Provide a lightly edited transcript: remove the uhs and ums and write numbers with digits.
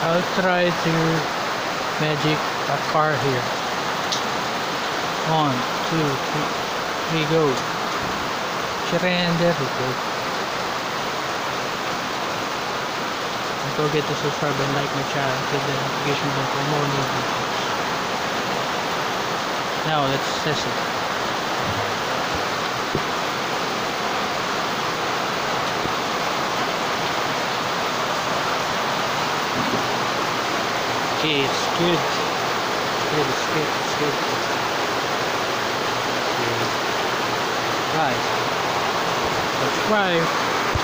I'll try to magic a car here. 1, 2, 3, go. There we go. Don't forget to subscribe and like my channel, hit the notification bell for more new videos. Now let's test it. Okay, it's good. It's good. Okay. Right. Subscribe.